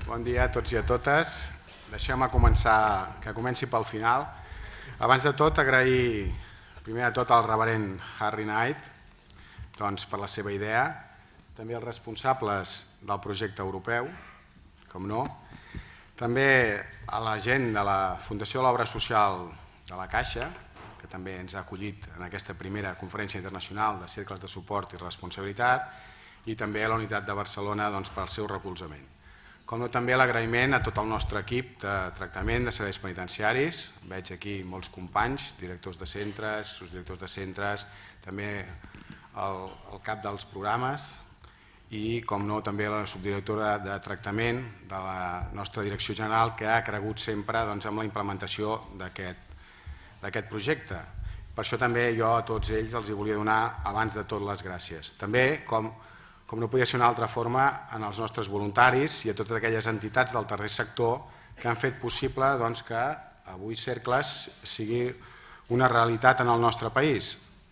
Bon dia a tots i a totes. Deixeu-me començar, que comenci pel final. Abans de tot, agrair primer de tot al reverend Harry Knight per la seva idea, també als responsables del projecte europeu, com no, també a la gent de la Fundació de l'Obra Social de la Caixa, que també ens ha acollit en aquesta primera conferència internacional de cercles de suport i responsabilitat, i també a la Unitat de Barcelona pel seu recolzament. Com no, també l'agraïment a tot el nostre equip de tractament de serveis penitenciaris. Veig aquí molts companys, directors de centres, subdirectors de centres, també el cap dels programes i, com no, també la subdirectora de tractament de la nostra direcció general, que ha cregut sempre en la implementació d'aquest projecte. Per això també jo a tots ells els volia donar abans de tot les gràcies. També, com no podia ser una altra forma, als nostres voluntaris i a totes aquelles entitats del tercer sector que han fet possible que avui Cercles sigui una realitat en el nostre país.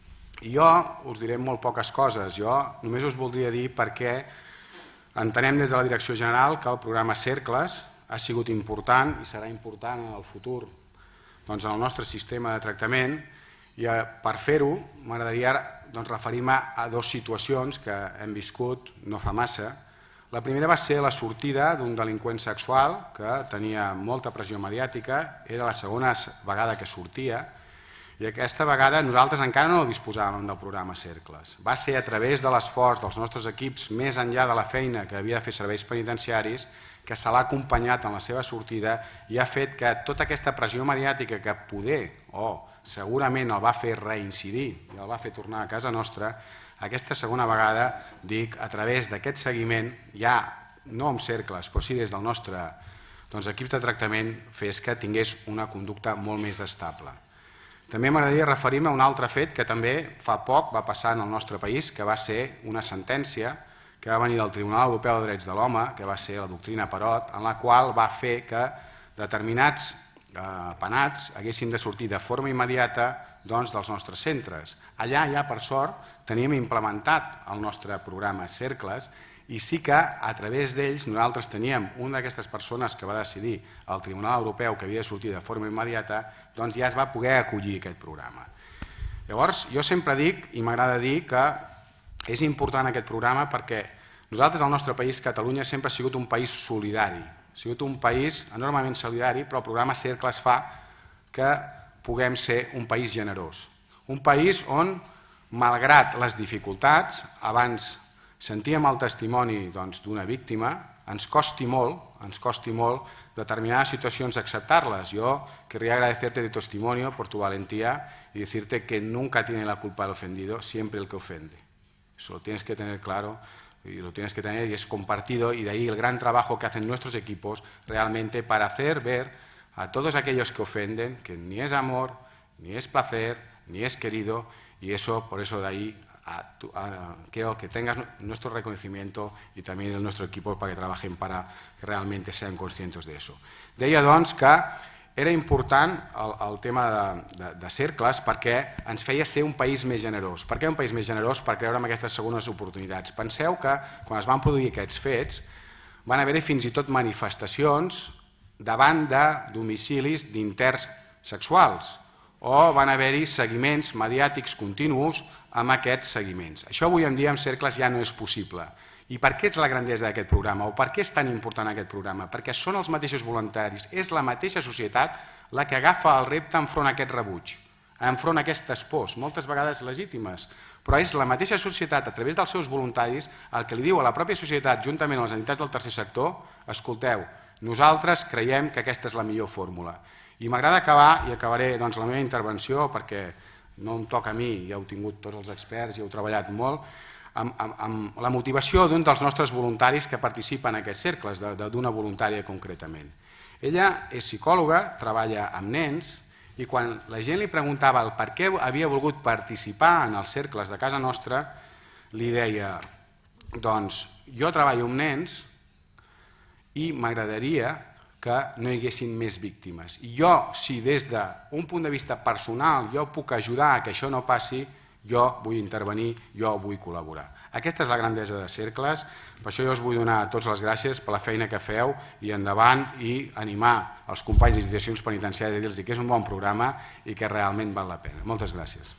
I jo us diré molt poques coses. Jo només us voldria dir perquè entenem des de la Direcció General que el programa Cercles ha sigut important i serà important en el futur en el nostre sistema de tractament, i per fer-ho m'agradaria referir-me a dues situacions que hem viscut no fa massa. La primera va ser la sortida d'un delinqüent sexual que tenia molta pressió mediàtica, era la segona vegada que sortia, i aquesta vegada nosaltres encara no disposàvem del programa Cercles. Va ser a través de l'esforç dels nostres equips, més enllà de la feina que havia de fer serveis penitenciaris, que se l'ha acompanyat en la seva sortida i ha fet que tota aquesta pressió mediàtica que poder o segurament el va fer reincidir i el va fer tornar a casa nostra, aquesta segona vegada, dic, a través d'aquest seguiment, ja no amb Cercles, però sí des del nostre equips de tractament, fes que tingués una conducta molt més estable. També m'agradaria referir-me a un altre fet que també fa poc va passar en el nostre país, que va ser una sentència que va venir del Tribunal Europeu de Drets de l'Home, que va ser la doctrina Parot, en la qual va fer que determinats penats haguessin de sortir de forma immediata dels nostres centres. Allà ja, per sort, teníem implementat el nostre programa Cercles i sí que a través d'ells nosaltres teníem una d'aquestes persones que va decidir el Tribunal Europeu que havia de sortir de forma immediata, doncs ja es va poder acollir aquest programa. Llavors, jo sempre dic, i m'agrada dir, que és important aquest programa perquè nosaltres, al nostre país, Catalunya, sempre ha sigut un país solidari, ha sigut un país enormement solidari, però el programa Cercles fa que puguem ser un país generós. Un país on, malgrat les dificultats, abans sentíem el testimoni d'una víctima, ens costi molt determinades situacions acceptar-les. Yo querría agradecerte de testimonio por tu valentía y decirte que nunca tiene la culpa el ofendido, siempre el que ofende. Eso lo tienes que tener claro. Y lo tienes que tener y es compartido, y de ahí el gran trabajo que hacen nuestros equipos realmente para hacer ver a todos aquellos que ofenden que ni es amor, ni es placer, ni es querido, y eso, por eso de ahí quiero que tengas nuestro reconocimiento y también el nuestro equipo para que trabajen para que realmente sean conscientes de eso. Deia, doncs, que era important el tema de Cercles perquè ens feia ser un país més generós. Per què un país més generós? Per creure en aquestes segones oportunitats. Penseu que quan es van produir aquests fets van haver-hi fins i tot manifestacions davant de domicilis d'interns sexuals o van haver-hi seguiments mediàtics continus amb aquests seguiments. Això avui en dia amb Cercles ja no és possible. I per què és la grandesa d'aquest programa? O per què és tan important aquest programa? Perquè són els mateixos voluntaris, és la mateixa societat la que agafa el repte enfront a aquest rebuig, enfront a aquestes pors, moltes vegades legítimes, però és la mateixa societat, a través dels seus voluntaris, el que li diu a la pròpia societat, juntament amb les entitats del tercer sector, escolteu, nosaltres creiem que aquesta és la millor fórmula. I m'agrada acabar, i acabaré la meva intervenció, perquè no em toca a mi, ja heu tingut tots els experts, ja heu treballat molt, amb la motivació d'un dels nostres voluntaris que participa en aquests cercles, d'una voluntària concretament. Ella és psicòloga, treballa amb nens, i quan la gent li preguntava el per què havia volgut participar en els cercles de casa nostra, li deia, doncs, jo treballo amb nens i m'agradaria que no hi haguessin més víctimes. I jo, si des d'un punt de vista personal jo puc ajudar a que això no passi, jo vull intervenir, jo vull col·laborar. Aquesta és la grandesa de Cercles, per això jo us vull donar tots les gràcies per la feina que feu i endavant i animar els companys d'institucions penitenciàries i dir-los que és un bon programa i que realment val la pena. Moltes gràcies.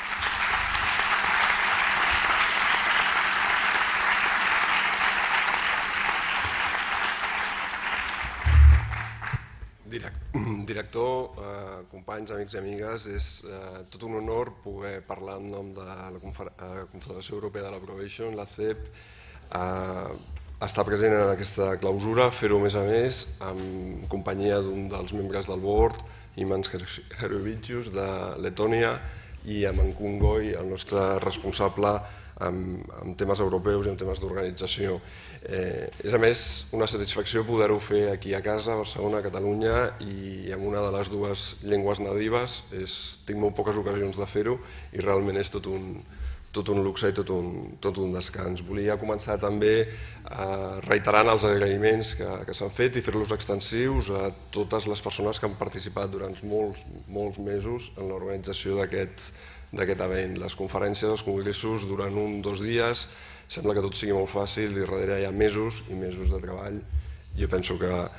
Director, companys, amics i amigues, és tot un honor poder parlar en nom de la Confederació Europea de la Probation, la CEP, estar present en aquesta clausura, fer-ho a més en companyia d'un dels membres del board, Imants Herovicius, de Letònia, i amb en Kungoi, el nostre responsable en temes europeus i en temes d'organització. És a més una satisfacció poder-ho fer aquí a casa, a Barcelona, a Catalunya, i amb una de les dues llengües nadives. Tinc molt poques ocasions de fer-ho i realment és tot un luxe i tot un descans. Volia començar també reiterant els agraïments que s'han fet i fer-los extensius a totes les persones que han participat durant molts mesos en l'organització d'aquest event. Les conferències, els congressos duren 1 o 2 dies, sembla que tot sigui molt fàcil i darrere hi ha mesos i mesos de treball. Jo penso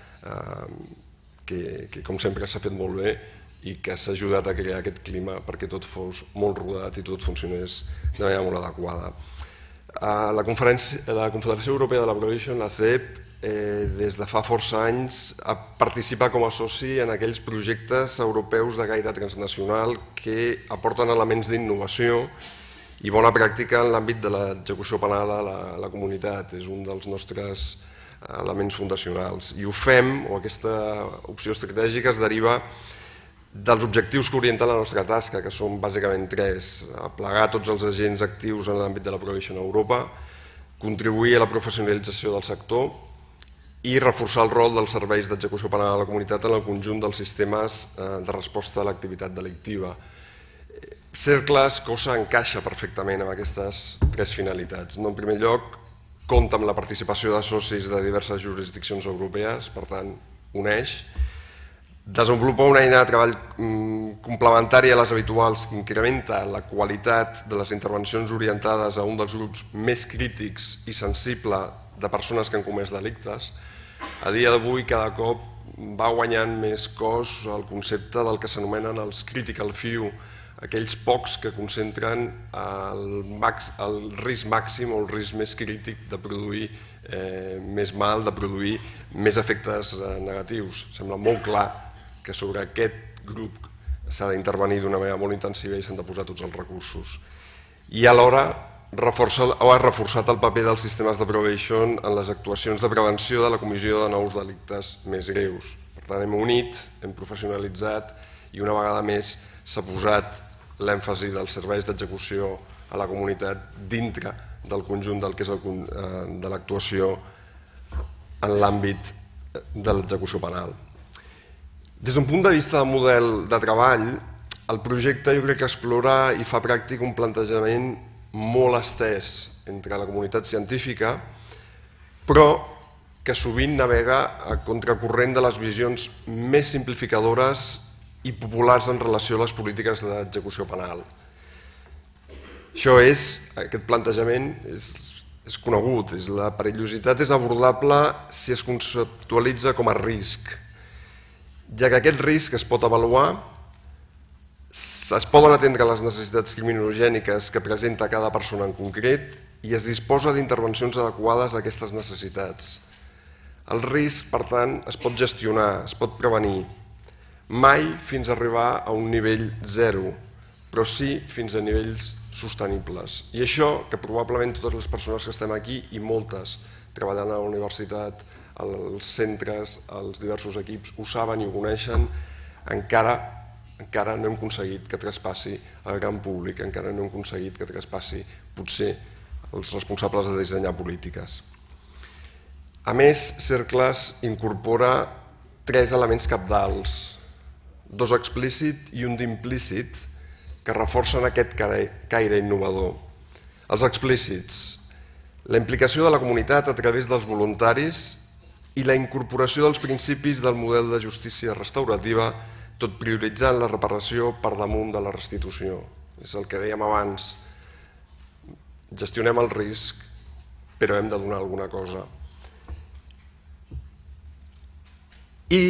que com sempre s'ha fet molt bé i que s'ha ajudat a crear aquest clima perquè tot fos molt rodat i tot funcionés de manera molt adequada. La Confederació Europea de la Probation, la CEP, des de fa força anys participa com a soci en aquells projectes europeus de gaire transnacional que aporten elements d'innovació i bona pràctica en l'àmbit de l'execució penal a la comunitat. És un dels nostres elements fundacionals. I ho fem, o aquesta opció estratègica es deriva dels objectius que orienten la nostra tasca, que són bàsicament 3: aplegar tots els agents actius en l'àmbit de la probation a Europa, contribuir a la professionalització del sector i reforçar el rol dels serveis d'execució penal a la comunitat en el conjunt dels sistemes de resposta a l'activitat delictiva. Cercles cosa encaixa perfectament amb aquestes 3 finalitats. En primer lloc, compta amb la participació de socis de diverses jurisdiccions europees, per tant, uneix. Desenvolupa una eina de treball complementària a les habituals que incrementa la qualitat de les intervencions orientades a un dels grups més crítics i sensible de persones que han comès delictes. A dia d'avui cada cop va guanyant més cos el concepte del que s'anomenen els critical few, aquells pocs que concentren el risc màxim o el risc més crític de produir més mal, de produir més efectes negatius. Sembla molt clar que sobre aquest grup s'ha d'intervenir d'una manera molt intensiva i s'han de posar tots els recursos. I alhora ha reforçat el paper dels sistemes de probation en les actuacions de prevenció de la comissió de nous delictes més greus. Per tant, hem unit, hem professionalitzat i una vegada més s'ha posat l'èmfasi dels serveis d'execució a la comunitat dintre del conjunt del que és de l'actuació en l'àmbit de l'execució penal. Des d'un punt de vista del model de treball, el projecte jo crec que explora i fa pràctic un plantejament molt estès entre la comunitat científica, però que sovint navega a contracorrent de les visions més simplificadores i populars en relació a les polítiques d'execució penal. Aquest plantejament és conegut, la perillositat és abordable si es conceptualitza com a risc, ja que aquest risc es pot avaluar, es poden atendre les necessitats criminogèniques que presenta cada persona en concret i es disposa d'intervencions adequades a aquestes necessitats. El risc, per tant, es pot gestionar, es pot prevenir, mai fins a arribar a un nivell 0, però sí fins a nivells sostenibles. I això, que probablement totes les persones que estem aquí i moltes treballant a la universitat, als centres, als diversos equips, ho saben i ho coneixen, encara no hem aconseguit que traspassi el gran públic, encara no hem aconseguit que traspassi potser els responsables de dissenyar polítiques. A més, Cercles incorpora 3 elements cabdals, 2 explícit i un d'implícit, que reforcen aquest caire innovador. Els explícits, la implicació de la comunitat a través dels voluntaris i la incorporació dels principis del model de justícia restaurativa, tot prioritzant la reparació per damunt de la restitució. És el que dèiem abans, gestionem el risc, però hem de donar alguna cosa. I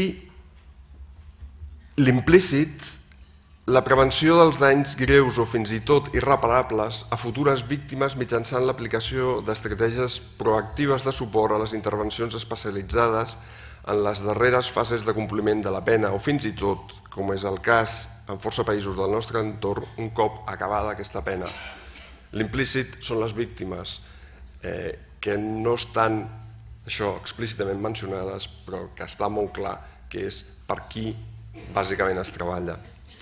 l'implícit, la prevenció dels danys greus o fins i tot irreparables a futures víctimes mitjançant l'aplicació d'estratègies proactives de suport a les intervencions especialitzades en les darreres fases de compliment de la pena o fins i tot, com és el cas en força països del nostre entorn, un cop acabada aquesta pena. L'implícit són les víctimes que no estan això explícitament mencionades, però que està molt clar que és per qui bàsicament es treballa.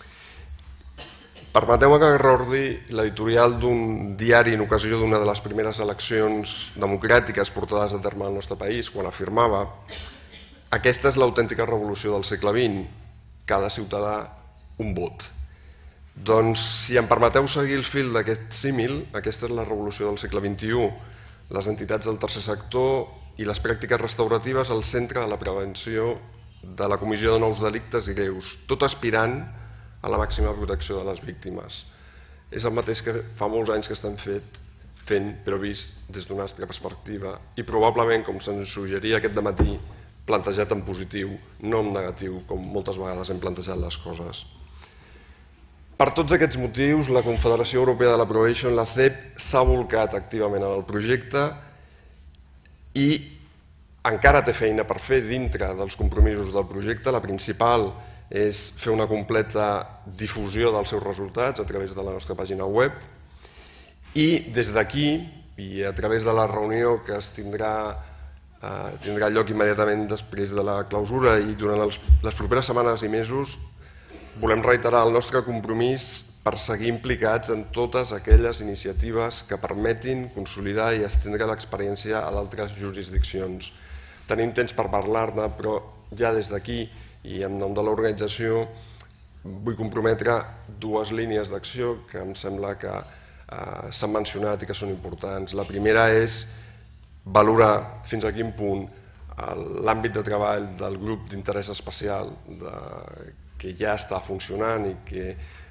Permeteu-me que recordi l'editorial d'un diari en ocasió d'una de les primeres eleccions democràtiques portades a terme al nostre país, quan afirmava: aquesta és l'autèntica revolució del segle XX, cada ciutadà un vot. Doncs, si em permeteu seguir el fil d'aquest símil, aquesta és la revolució del segle XXI. Les entitats del tercer sector i les pràctiques restauratives al centre de la prevenció de la comissió de nous delictes greus, tot aspirant a la màxima protecció de les víctimes. És el mateix que fa molts anys que estem fent, però vist des d'una altra perspectiva i probablement, com se'ns suggeria aquest dematí, plantejat en positiu, no en negatiu, com moltes vegades hem plantejat les coses. Per tots aquests motius, la Confederació Europea de la Probation, la CEP, s'ha volcat activament en el projecte i encara té feina per fer dintre dels compromisos del projecte. La principal és fer una completa difusió dels seus resultats a través de la nostra pàgina web i des d'aquí, i a través de la reunió que es tindrà lloc immediatament després de la clausura i durant les properes setmanes i mesos, volem reiterar el nostre compromís per seguir implicats en totes aquelles iniciatives que permetin consolidar i estendre l'experiència a d'altres jurisdiccions. Tenim temps per parlar-ne, però ja des d'aquí i en nom de l'organització vull comprometre dues línies d'acció que em sembla que s'han mencionat i que són importants. La primera és valorar fins a quin punt l'àmbit de treball del grup d'interès especial que ja està funcionant i que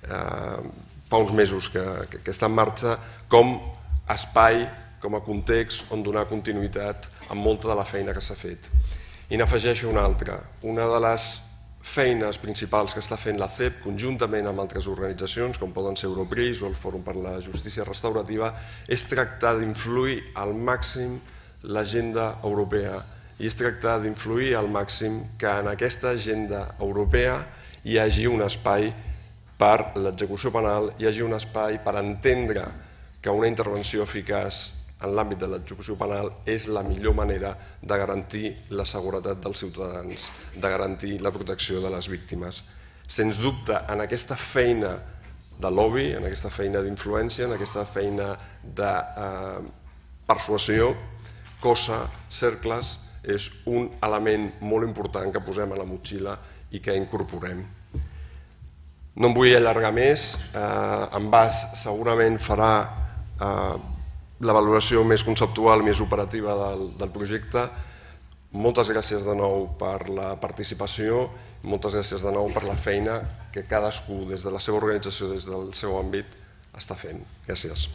fa uns mesos que està en marxa, com a espai, com a context on donar continuïtat a molta de la feina que s'ha fet. I n'afegeixo una altra. Una de les feines principals que està fent la CEP conjuntament amb altres organitzacions, com poden ser Europris o el Fòrum per la Justícia Restaurativa, és tractar d'influir al màxim l'agenda europea i és tractar d'influir al màxim que en aquesta agenda europea hi hagi un espai per l'execució penal, hi hagi un espai per entendre que una intervenció eficaç en l'àmbit de l'execució penal és la millor manera de garantir la seguretat dels ciutadans, de garantir la protecció de les víctimes. Sens dubte, en aquesta feina de lobby, en aquesta feina d'influència, en aquesta feina de persuasió, COSA, cercles, és un element molt important que posem a la motxilla i que incorporem. No em vull allargar més, en Bas segurament farà la valoració més conceptual, més operativa del projecte. Moltes gràcies de nou per la participació, moltes gràcies de nou per la feina que cadascú des de la seva organització, des del seu àmbit, està fent. Gràcies.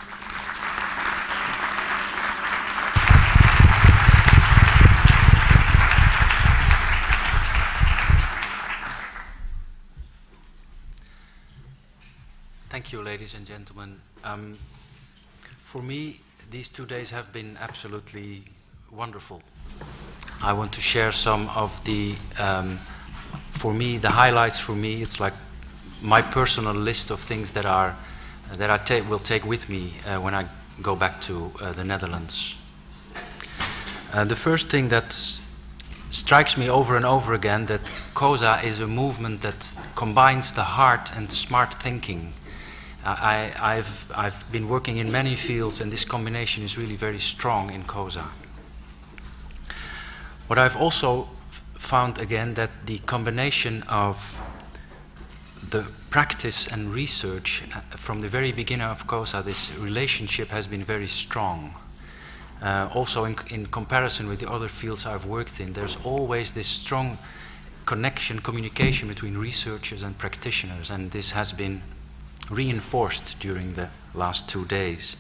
Thank you, ladies and gentlemen. For me, these 2 days have been absolutely wonderful. I want to share some of the, for me, the highlights for me. It's like my personal list of things that I will take with me when I go back to the Netherlands. The first thing that strikes me over and over again, that COSA is a movement that combines the heart and smart thinking. I've been working in many fields, and this combination is really very strong in COSA. What I've also found again, that the combination of the practice and research from the very beginning of COSA, this relationship has been very strong. Also in comparison with the other fields I've worked in, there's always this strong connection, communication between researchers and practitioners, and this has been reinforced during the last 2 days.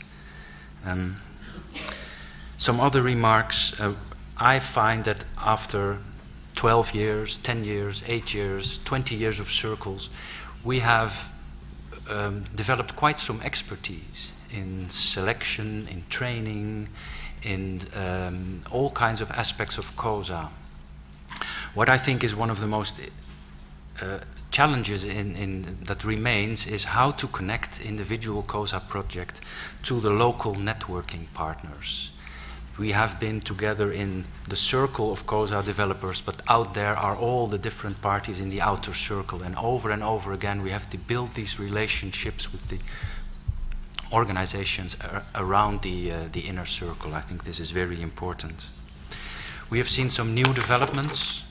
Some other remarks. I find that after 12 years, 10 years, 8 years, 20 years of circles, we have developed quite some expertise in selection, in training, in all kinds of aspects of COSA. What I think is one of the most challenges that remains is how to connect individual COSA project to the local networking partners. We have been together in the circle of COSA developers, but out there are all the different parties in the outer circle, and over again we have to build these relationships with the organizations around the inner circle. I think this is very important. We have seen some new developments.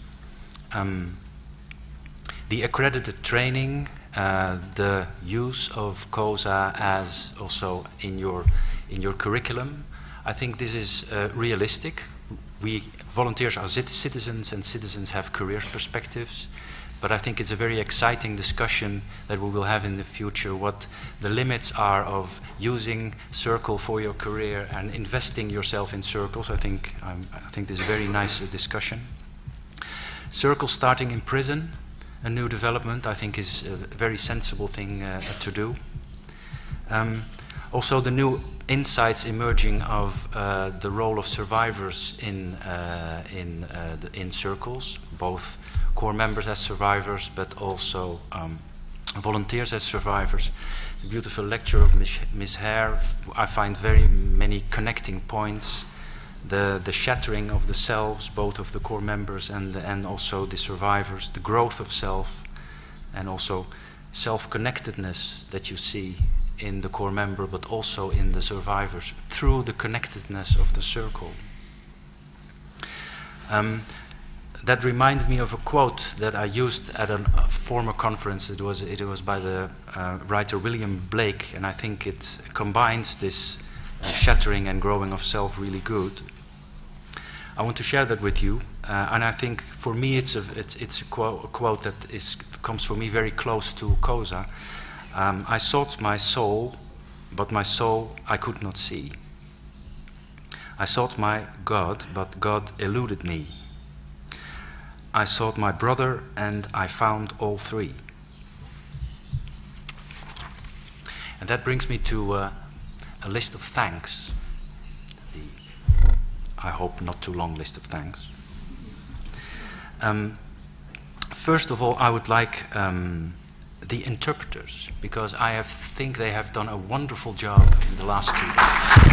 The accredited training, the use of COSA as also in your curriculum. I think this is realistic. We volunteers are citizens, and citizens have career perspectives. But I think it's a very exciting discussion that we will have in the future, what the limits are of using Circle for your career and investing yourself in circles. I think this is a very nice discussion. Circle starting in prison, a new development, I think is a very sensible thing to do. Also the new insights emerging of the role of survivors in circles, both core members as survivors, but also volunteers as survivors. The beautiful lecture of Ms. Hare, I find very many connecting points. The shattering of the selves, both of the core members and also the survivors, the growth of self, and also self-connectedness that you see in the core member, but also in the survivors, through the connectedness of the circle. That reminded me of a quote that I used at a former conference. It was by the writer William Blake, and I think it combines this shattering and growing of self really good. I want to share that with you, and I think for me it's a quote that comes for me very close to COSA. I sought my soul, but my soul I could not see. I sought my God, but God eluded me. I sought my brother, and I found all three. And that brings me to a list of thanks. I hope not too long list of thanks. First of all, I would like the interpreters, because I think they have done a wonderful job in the last 2 days.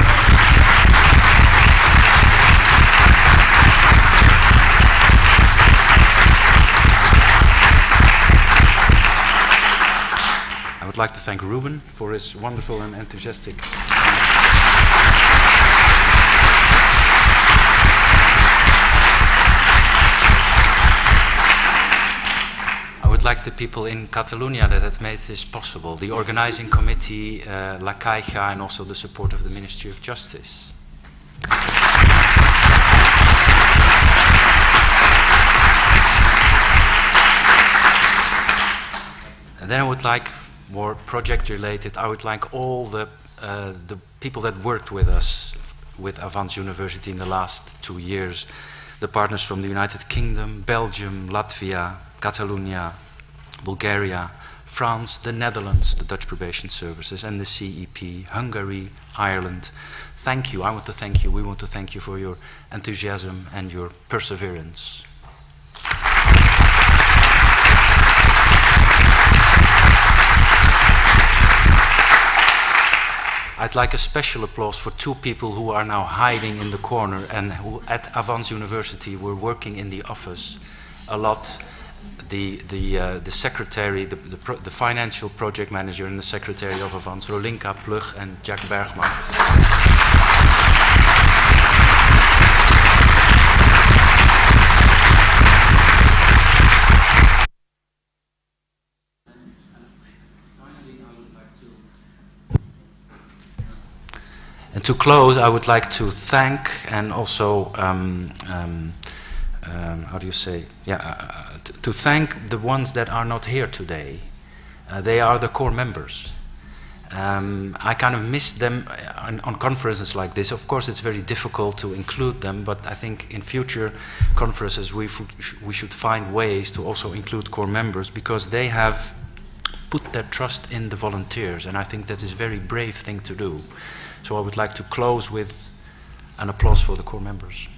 I would like to thank Ruben for his wonderful and enthusiastic. I would like the people in Catalonia that have made this possible, the organizing committee, La Caixa, and also the support of the Ministry of Justice. And then I would like, more project related, I would like all the people that worked with us, with Avans University in the last 2 years, the partners from the United Kingdom, Belgium, Latvia, Catalonia, Bulgaria, France, the Netherlands, the Dutch Probation Services, and the CEP, Hungary, Ireland. Thank you. I want to thank you. We want to thank you for your enthusiasm and your perseverance. I'd like a special applause for 2 people who are now hiding in the corner and who at Avans University were working in the office a lot. The secretary, the financial project manager and the secretary of Avans, Rolinka Plug and Jack Bergman. And to close, I would like to thank and also, how do you say? To thank the ones that are not here today. They are the core members. I kind of miss them on conferences like this. Of course, it's very difficult to include them, but I think in future conferences we should find ways to also include core members, because they have put their trust in the volunteers, and I think that is a very brave thing to do. So I would like to close with an applause for the core members.